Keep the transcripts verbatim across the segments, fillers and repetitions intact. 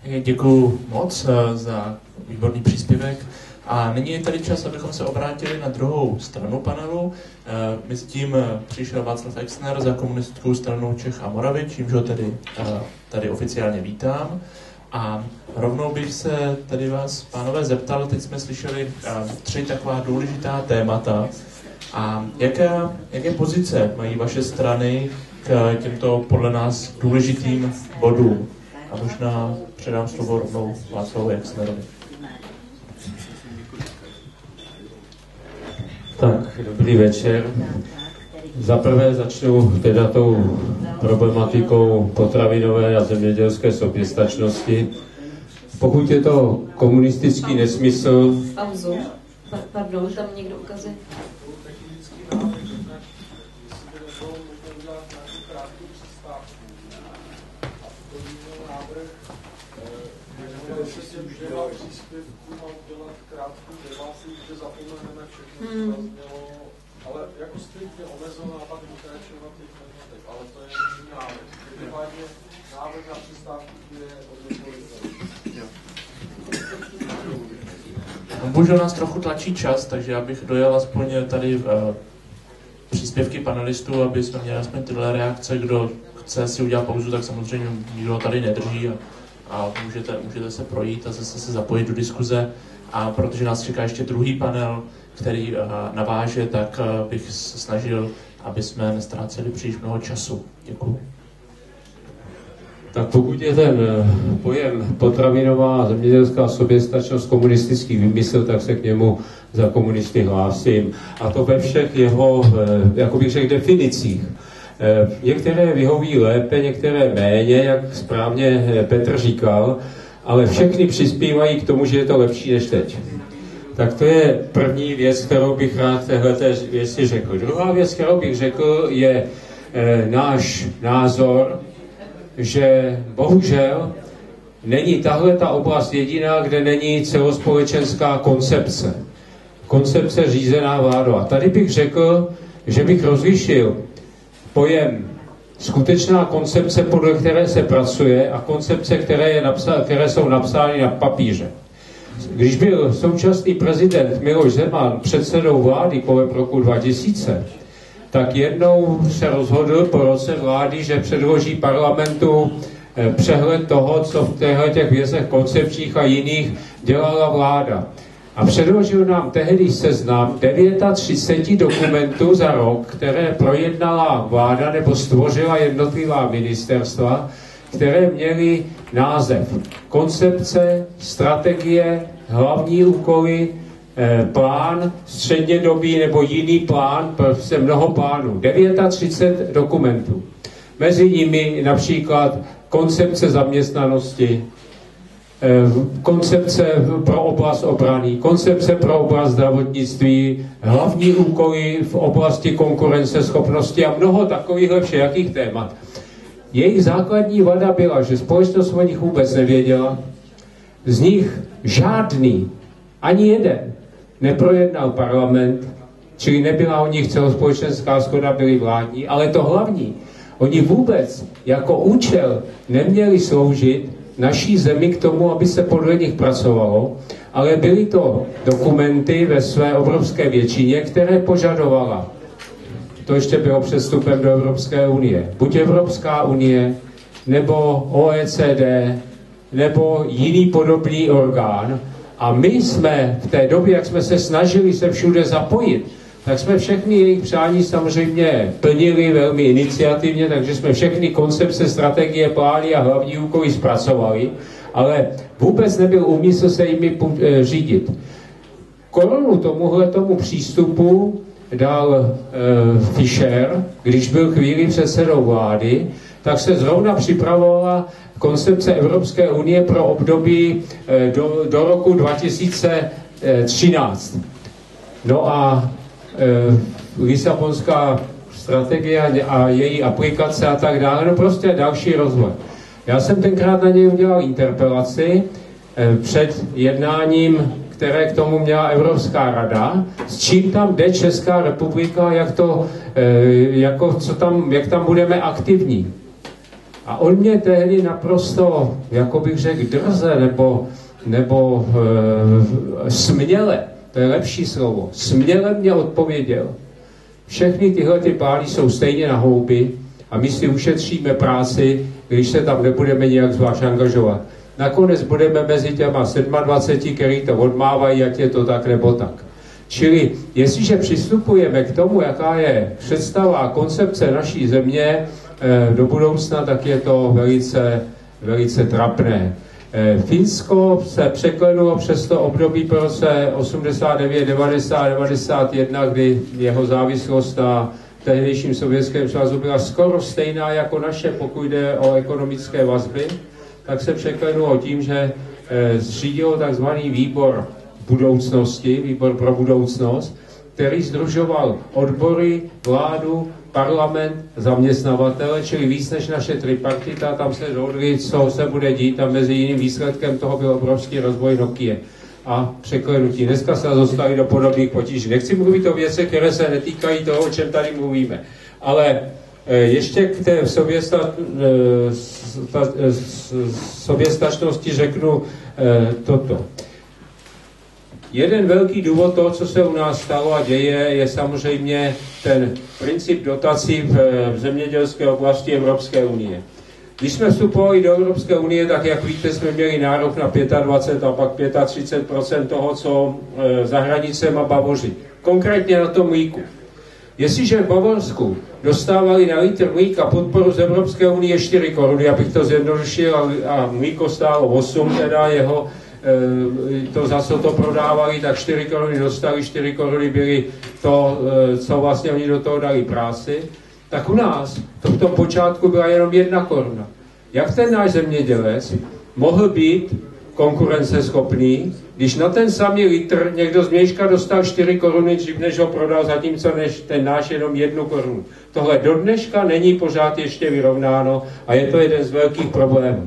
Děkuju moc za výborný příspěvek. A nyní je tady čas, abychom se obrátili na druhou stranu panelu. Mezi tím přišel Václav Exner za Komunistickou stranu Čech a Moravy, čímž ho tedy tady oficiálně vítám. A rovnou bych se tady vás, pánové, zeptal, teď jsme slyšeli tři taková důležitá témata. A jaké, jaké pozice mají vaše strany k těmto podle nás důležitým bodům? A možná předám slovo rovnou Václavu Exnerovi. Tak, dobrý večer. Za prvé začnu teda tou problematikou potravinové a zemědělské soběstačnosti. Pokud je to komunistický nesmysl... Pauzu. Pardon, tam někdo ukazuje. Hmm. Ale jako striktně omezená a pak pokračovat těch tématech, ale to je jiný návrh. Každopádně návrh na přestávku je odvětvovědný. Bohužel nás trochu tlačí čas, takže já bych dojel aspoň tady uh, příspěvky panelistů, aby jsme měli aspoň tyhle reakce. Kdo chce si udělat pauzu, tak samozřejmě nikdo tady nedrží a, a můžete, můžete se projít a zase se zapojit do diskuze. A protože nás čeká ještě druhý panel, který uh, naváže, tak uh, bych se snažil, aby jsme nestráceli příliš mnoho času. Děkuji. Tak pokud je ten pojem potravinová a zemědělská soběstačnost komunistický výmysl, tak se k němu za komunisty hlásím. A to ve všech jeho, jako bych řekl, definicích. Některé vyhoví lépe, některé méně, jak správně Petr říkal, ale všechny přispívají k tomu, že je to lepší než teď. Tak to je první věc, kterou bych rád téhleté věci řekl. Druhá věc, kterou bych řekl, je e, náš názor, že bohužel není tahle ta oblast jediná, kde není celospolečenská koncepce. Koncepce řízená vládou. A tady bych řekl, že bych rozlišil pojem skutečná koncepce, podle které se pracuje, a koncepce, které, je napsa- které jsou napsány na papíře. Když byl současný prezident Miloš Zeman předsedou vlády kolem roku dva tisíce, tak jednou se rozhodl po roce vlády, že předloží parlamentu přehled toho, co v těchto věcech koncepčních a jiných dělala vláda. A předložil nám tehdy seznam třicet devět dokumentů za rok, které projednala vláda nebo stvořila jednotlivá ministerstva, které měly název koncepce, strategie, hlavní úkoly, eh, plán, střednědobý nebo jiný plán, prostě mnoho plánů. třicet devět dokumentů. Mezi nimi například koncepce zaměstnanosti, koncepce pro oblast obrany, koncepce pro oblast zdravotnictví, hlavní úkoly v oblasti konkurenceschopnosti a mnoho takovýchhle všejakých témat. Jejich základní vada byla, že společnost o nich vůbec nevěděla, z nich žádný, ani jeden, neprojednal parlament, čili nebyla o nich celospolečenská shoda, byly vládní, ale to hlavní, oni vůbec jako účel neměli sloužit naší zemi k tomu, aby se podle nich pracovalo, ale byly to dokumenty ve své obrovské většině, které požadovala. To ještě bylo přestupem do Evropské unie. Buď Evropská unie, nebo O E C D, nebo jiný podobný orgán. A my jsme v té době, jak jsme se snažili se všude zapojit, tak jsme všechny jejich přání samozřejmě plnili velmi iniciativně, takže jsme všechny koncepce, strategie, plány a hlavní úkoly zpracovali, ale vůbec nebyl úmysl se jimi řídit. Korunu tomuhle tomu přístupu dal e, Fischer, když byl chvíli předsedou vlády, tak se zrovna připravovala koncepce Evropské unie pro období e, do, do roku dva tisíce třináct. No a e, Lisabonská strategie a její aplikace a tak dále, no prostě další rozvoj. Já jsem tenkrát na něj udělal interpelaci e, před jednáním, které k tomu měla Evropská rada, s čím tam jde Česká republika, jak to, e, jako, co tam, jak tam budeme aktivní. A on mě tehdy naprosto, jako bych řekl, drze nebo, nebo e, směle, to je lepší slovo, směle mě odpověděl. Všechny tyhle ty pály jsou stejně na houby a my si ušetříme práci, když se tam nebudeme nějak zvlášť angažovat. Nakonec budeme mezi těma dvaceti sedmi, který to odmávají, ať je to tak nebo tak. Čili jestliže přistupujeme k tomu, jaká je představa a koncepce naší země do budoucna, tak je to velice, velice trapné. Finsko se překlenulo přes to období po roce osmdesát devět, devadesát, devadesát jedna, kdy jeho závislost na tehdejším Sovětském svazu byla skoro stejná jako naše, pokud jde o ekonomické vazby, tak se překlenulo tím, že zřídilo takzvaný výbor budoucnosti, výbor pro budoucnost, který sdružoval odbory, vládu, parlament, zaměstnavatele, čili víc než naše tripartita, tam se dohodli, co se bude dít, a mezi jiným výsledkem toho byl obrovský rozvoj Nokia a překlenutí. Dneska se dostali do podobných potíží. Nechci mluvit o věcech, které se netýkají toho, o čem tady mluvíme, ale ještě k té soběstačnosti řeknu toto. Jeden velký důvod toho, co se u nás stalo a děje, je samozřejmě ten princip dotací v zemědělské oblasti Evropské unie. Když jsme vstupovali do Evropské unie, tak jak víte, jsme měli nárok na dvacet pět a pak třicet pět procent toho, co za hranicema Bavoři. Konkrétně na tom mlíku. Jestliže v Bavorsku dostávali na litr mlíka podporu z Evropské unie čtyři koruny, abych to zjednodušil, a mlíko stálo osm, teda jeho to, za co to prodávali, tak čtyři koruny dostali, čtyři koruny byly to, co vlastně oni do toho dali práci, tak u nás to v tom počátku byla jenom jedna koruna. Jak ten náš zemědělec mohl být konkurenceschopný, když na ten samý litr někdo z mějška dostal čtyři koruny dřív, než ho prodal, zatímco než ten náš jenom jednu korunu. Tohle do dneška není pořád ještě vyrovnáno a je to jeden z velkých problémů.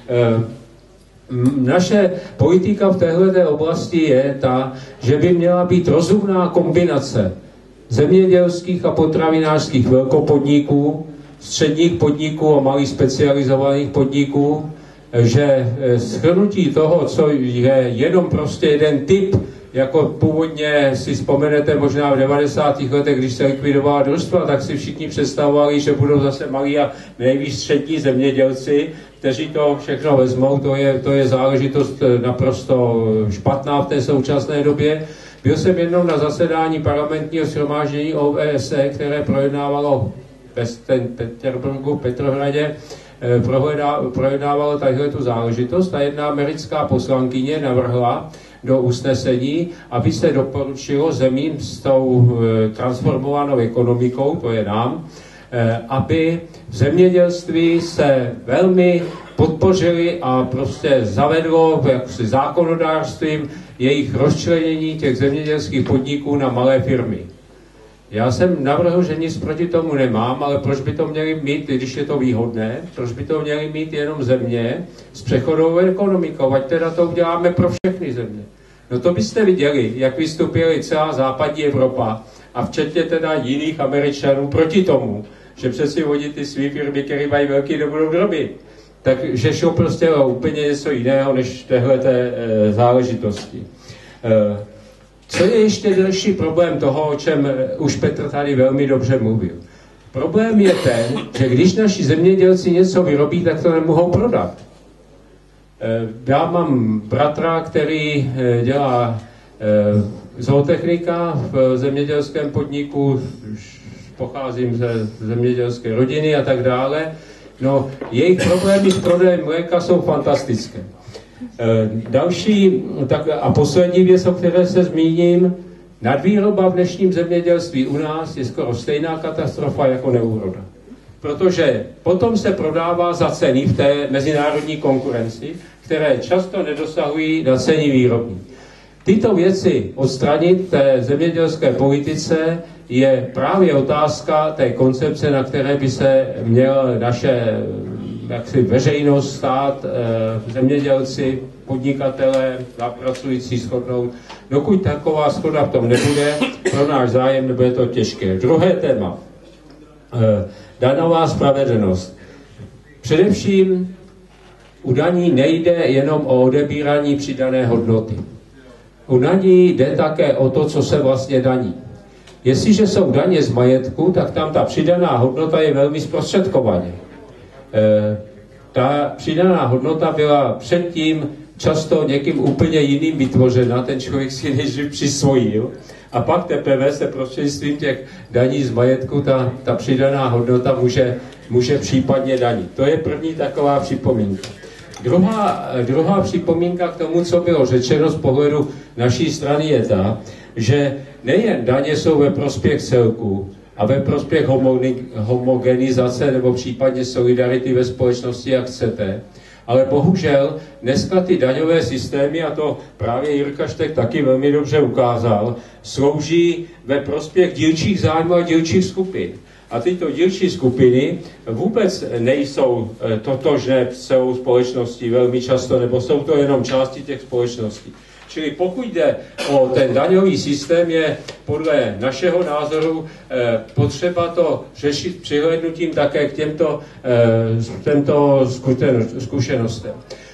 Naše politika v téhleté oblasti je ta, že by měla být rozumná kombinace zemědělských a potravinářských velkopodniků, středních podniků a malých specializovaných podniků, že shrnutí toho, co je jenom prostě jeden typ, jako původně si vzpomenete možná v devadesátých letech, když se likvidovala družstva, tak si všichni představovali, že budou zase malí a nejvíc střední zemědělci, kteří to všechno vezmou. To je, to je záležitost naprosto špatná v té současné době. Byl jsem jednou na zasedání parlamentního shromáždění O B S E, které projednávalo v Petroburgu, Petrohradě, projednávalo tadyhle tu záležitost a jedna americká poslankyně navrhla do usnesení, aby se doporučilo zemím s tou transformovanou ekonomikou, to je nám, aby v zemědělství se velmi podpořili a prostě zavedlo jaksi zákonodárstvím jejich rozčlenění těch zemědělských podniků na malé firmy. Já jsem navrhl, že nic proti tomu nemám, ale proč by to měli mít, když je to výhodné, proč by to měli mít jenom země s přechodovou ekonomikou, ať teda to uděláme pro všechny země. No to byste viděli, jak vystupili celá západní Evropa a včetně teda jiných Američanů proti tomu, že přeci oni ty svý firmy, které mají velký, nebudou drobit. Takže šlo prostě o úplně něco jiného, než téhleté e, záležitosti. E, Co je ještě další problém toho, o čem už Petr tady velmi dobře mluvil? Problém je ten, že když naši zemědělci něco vyrobí, tak to nemohou prodat. Já mám bratra, který dělá zootechnika v zemědělském podniku, pocházím ze zemědělské rodiny a tak dále. No, jejich problémy s prodejem mléka jsou fantastické. Další tak a poslední věc, o které se zmíním, nadvýroba v dnešním zemědělství u nás je skoro stejná katastrofa jako neúroda. Protože potom se prodává za ceny v té mezinárodní konkurenci, které často nedosahují na ceny výrobní. Tyto věci odstranit v té zemědělské politice je právě otázka té koncepce, na které by se měl naše jaksi veřejnost, stát, e, zemědělci, podnikatelé, pracující shodnout. Dokud taková shoda v tom nebude, pro náš zájem nebude to těžké. Druhé téma. E, daňová spravedlnost. Především u daní nejde jenom o odebírání přidané hodnoty. U daní jde také o to, co se vlastně daní. Jestliže jsou daně z majetku, tak tam ta přidaná hodnota je velmi zprostředkovaně. E, ta přidaná hodnota byla předtím často někým úplně jiným vytvořena, ten člověk si nejdřív přisvojil a pak teprve se prostřednictvím těch daní z majetku ta, ta přidaná hodnota může, může případně danit. To je první taková připomínka. Druhá, druhá připomínka k tomu, co bylo řečeno z pohledu naší strany, je ta, že nejen daně jsou ve prospěch celku a ve prospěch homogenizace nebo případně solidarity ve společnosti, jak chcete, ale bohužel dneska ty daňové systémy, a to právě Jirka Štech taky velmi dobře ukázal, slouží ve prospěch dílčích zájmů a dílčích skupin. A tyto dílčí skupiny vůbec nejsou totožné s celou společností velmi často, nebo jsou to jenom části těch společností. Čili pokud jde o ten daňový systém, je podle našeho názoru eh, potřeba to řešit přihlédnutím také k těmto, eh, těmto zkušenostem.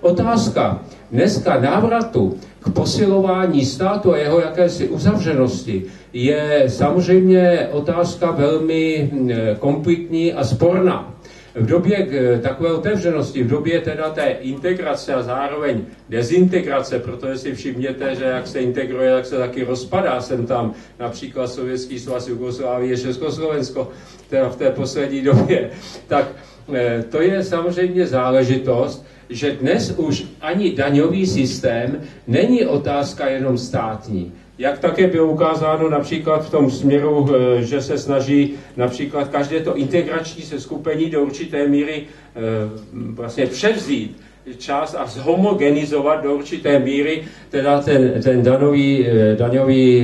Otázka dneska návratu k posilování státu a jeho jakési uzavřenosti je samozřejmě otázka velmi konfliktní a sporná. V době takové otevřenosti, v době teda té integrace a zároveň dezintegrace, protože si všimněte, že jak se integruje, tak se taky rozpadá sem tam, například Sovětský svaz, Jugoslávie, Československo, teda v té poslední době, tak to je samozřejmě záležitost, že dnes už ani daňový systém není otázka jenom státní. Jak také bylo ukázáno například v tom směru, že se snaží například každé to integrační seskupení do určité míry vlastně převzít část a zhomogenizovat do určité míry teda ten, ten daňový, daňový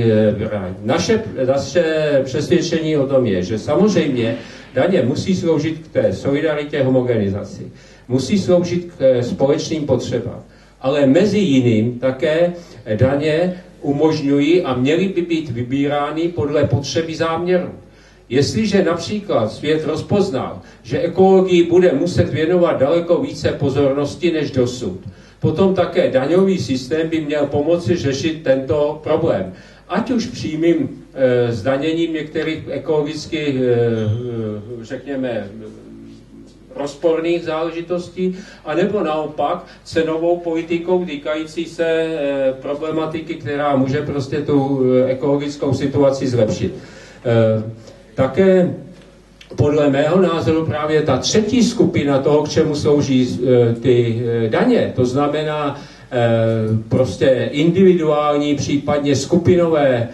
naše, naše přesvědčení o tom je, že samozřejmě daně musí sloužit k té solidaritě, homogenizaci. Musí sloužit k společným potřebám. Ale mezi jiným také daně umožňují a měly by být vybírány podle potřeby záměru. Jestliže například svět rozpoznal, že ekologii bude muset věnovat daleko více pozornosti než dosud, potom také daňový systém by měl pomoci řešit tento problém. Ať už přímým e, zdaněním některých ekologicky, e, řekněme, rozporných záležitostí, anebo naopak cenovou politikou týkající se e, problematiky, která může prostě tu e, ekologickou situaci zlepšit. E, také podle mého názoru právě ta třetí skupina toho, k čemu slouží e, ty e, daně, to znamená e, prostě individuální, případně skupinové e,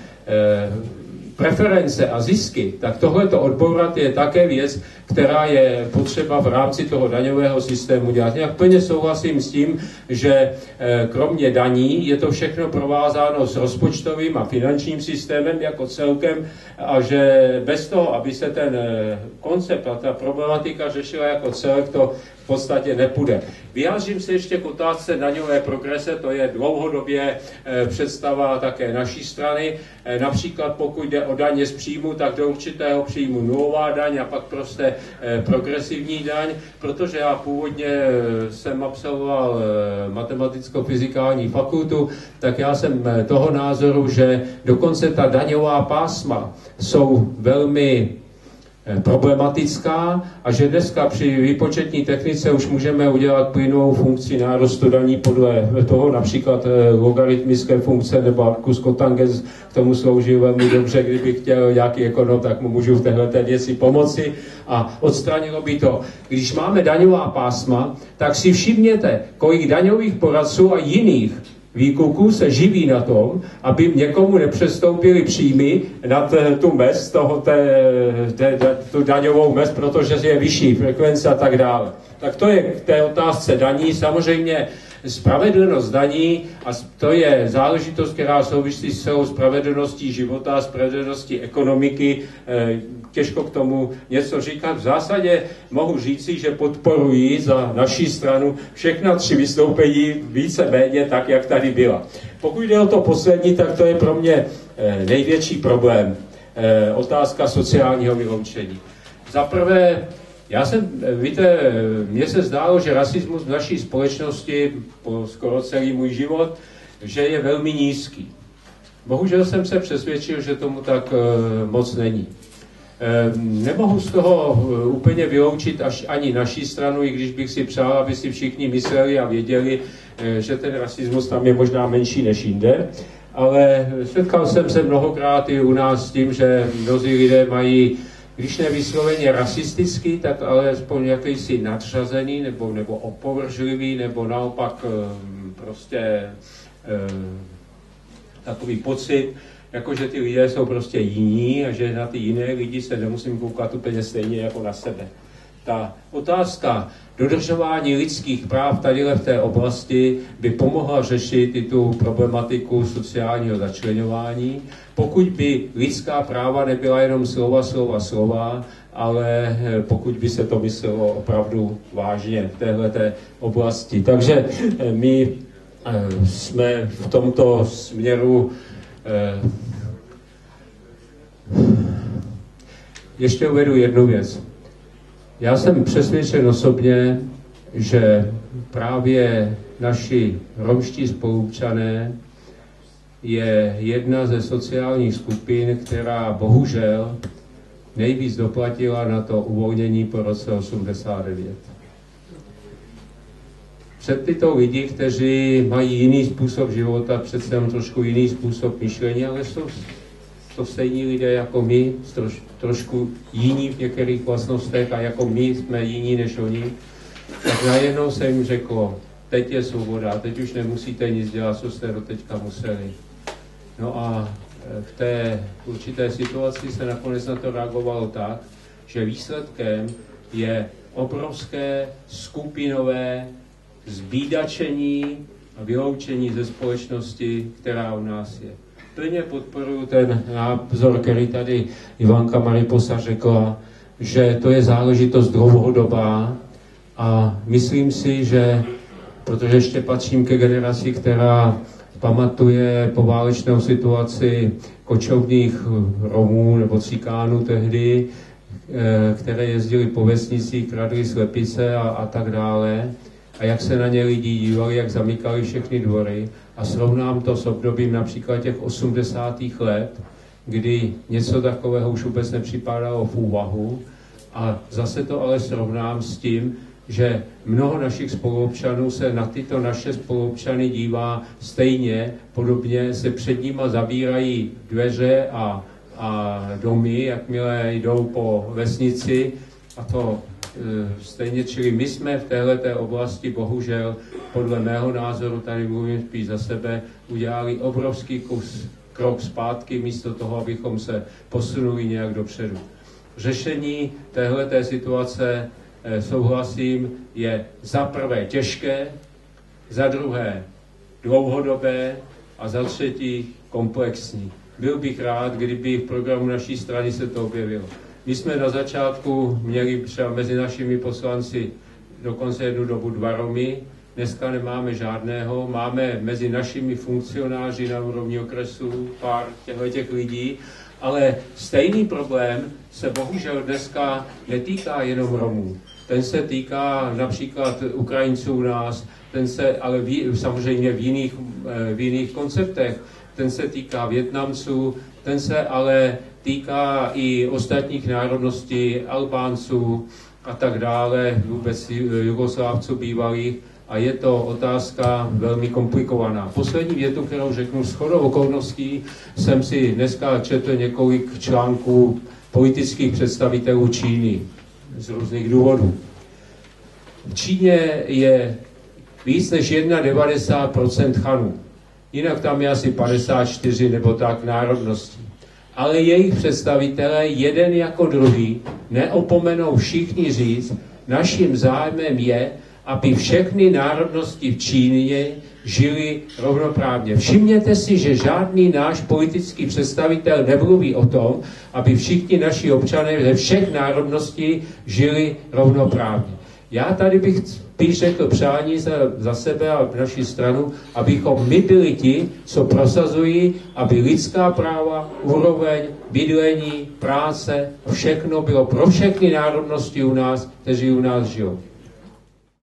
preference a zisky, tak tohleto odbourat je také věc, která je potřeba v rámci toho daňového systému dělat. Já plně souhlasím s tím, že kromě daní je to všechno provázáno s rozpočtovým a finančním systémem jako celkem a že bez toho, aby se ten koncept a ta problematika řešila jako celek, to v podstatě nepůjde. Vyjádřím se ještě k otázce daňové progrese, to je dlouhodobě představa také naší strany. Například pokud jde o daně z příjmu, tak do určitého příjmu nulová daň a pak prostě progresivní daň, protože já původně jsem absolvoval matematicko-fyzikální fakultu, tak já jsem toho názoru, že dokonce ta daňová pásma jsou velmi problematická a že dneska při výpočetní technice už můžeme udělat plynnou funkci nárostu daní podle toho, například logaritmické funkce nebo arcus cotangens, k tomu slouží velmi dobře, kdyby chtěl nějaký ekonom, tak mu můžu v téhleté věci pomoci a odstranilo by to. Když máme daňová pásma, tak si všimněte, kolik daňových poradců a jiných výkupů se živí na tom, aby někomu nepřestoupili příjmy nad tu mez, toho té, té, té, tu daňovou mez, protože je vyšší frekvence a tak dále. Tak to je k té otázce daní. Samozřejmě spravedlnost daní, a to je záležitost, která souvisí s celou spravedlností života, spravedlností ekonomiky. Těžko k tomu něco říkat. V zásadě mohu říci, že podporuji za naší stranu všechna tři vystoupení víceméně tak, jak tady byla. Pokud jde o to poslední, tak to je pro mě největší problém. Otázka sociálního vyloučení. Za prvé, Já jsem, víte, mně se zdálo, že rasismus v naší společnosti po skoro celý můj život, že je velmi nízký. Bohužel jsem se přesvědčil, že tomu tak e, moc není. E, nemohu z toho úplně vyloučit až ani naší stranu, i když bych si přál, aby si všichni mysleli a věděli, e, že ten rasismus tam je možná menší než jinde. Ale setkal jsem se mnohokrát i u nás s tím, že mnozí lidé mají, když nevysloveně rasistický, tak alespoň jakýsi nadřazený, nebo, nebo opovržlivý, nebo naopak prostě takový pocit, jako že ty lidé jsou prostě jiní a že na ty jiné lidi se nemusím koukat úplně stejně jako na sebe. Ta otázka dodržování lidských práv tady v té oblasti by pomohla řešit i tu problematiku sociálního začleňování, pokud by lidská práva nebyla jenom slova, slova, slova, ale pokud by se to myslelo opravdu vážně v téhleté oblasti. Takže my jsme v tomto směru ještě uvedu jednu věc. Já jsem přesvědčen osobně, že právě naši romští spoluobčané je jedna ze sociálních skupin, která bohužel nejvíc doplatila na to uvolnění po roce osmdesát devět. Před tyto lidi, kteří mají jiný způsob života, přece jen trošku jiný způsob myšlení, ale jsou to stejní lidé jako my, troš, trošku jiní v některých vlastnostech a jako my jsme jiní než oni, tak najednou se jim řeklo, teď je svoboda, teď už nemusíte nic dělat, co jste doteďka museli. No a v té určité situaci se nakonec na to reagovalo tak, že výsledkem je obrovské skupinové zbídačení a vyloučení ze společnosti, která u nás je. Plně podporuji ten názor, který tady Ivanka Mariposa řekla, že to je záležitost dlouhodobá a myslím si, že, protože ještě patřím ke generaci, která pamatuje poválečnou situaci kočovných Romů nebo Cikánů tehdy, které jezdili po vesnicích, kradli slepice a, a tak dále, a jak se na ně lidi dívali, jak zamykali všechny dvory. A srovnám to s obdobím například těch osmdesátých let, kdy něco takového už vůbec nepřipadalo v úvahu. A zase to ale srovnám s tím, že mnoho našich spoluobčanů se na tyto naše spoluobčany dívá stejně, podobně se před nima zavírají dveře a, a domy, jakmile jdou po vesnici. A to stejně, čili my jsme v téhleté oblasti bohužel, podle mého názoru, tady mluvím spíš za sebe, udělali obrovský kus krok zpátky, místo toho, abychom se posunuli nějak dopředu. Řešení téhleté situace, souhlasím, je za prvé těžké, za druhé dlouhodobé a za třetí komplexní. Byl bych rád, kdyby v programu naší strany se to objevilo. My jsme na začátku měli třeba mezi našimi poslanci dokonce jednu dobu dva Romy, dneska nemáme žádného, máme mezi našimi funkcionáři na úrovni okresu pár těchto lidí, ale stejný problém se bohužel dneska netýká jenom Romů. Ten se týká například Ukrajinců u nás, ten se ale v, samozřejmě v jiných, v jiných konceptech, ten se týká Vietnamců, ten se ale týká i ostatních národností, Albánců a tak dále, vůbec Jugoslávců bývalých, a je to otázka velmi komplikovaná. Poslední větu, kterou řeknu, shodou okolností jsem si dneska četl několik článků politických představitelů Číny z různých důvodů. V Číně je víc než devadesát jedna procent Chanů, jinak tam je asi padesát čtyři nebo tak národností. Ale jejich představitelé, jeden jako druhý, neopomenou všichni říct, naším zájmem je, aby všechny národnosti v Číně žili rovnoprávně. Všimněte si, že žádný náš politický představitel nemluví o tom, aby všichni naši občané ze všech národností žili rovnoprávně. Já tady bych spíš řekl přání za, za sebe a naši stranu, abychom my byli ti, co prosazují, aby lidská práva, úroveň, bydlení, práce, všechno bylo pro všechny národnosti u nás, kteří u nás žijou.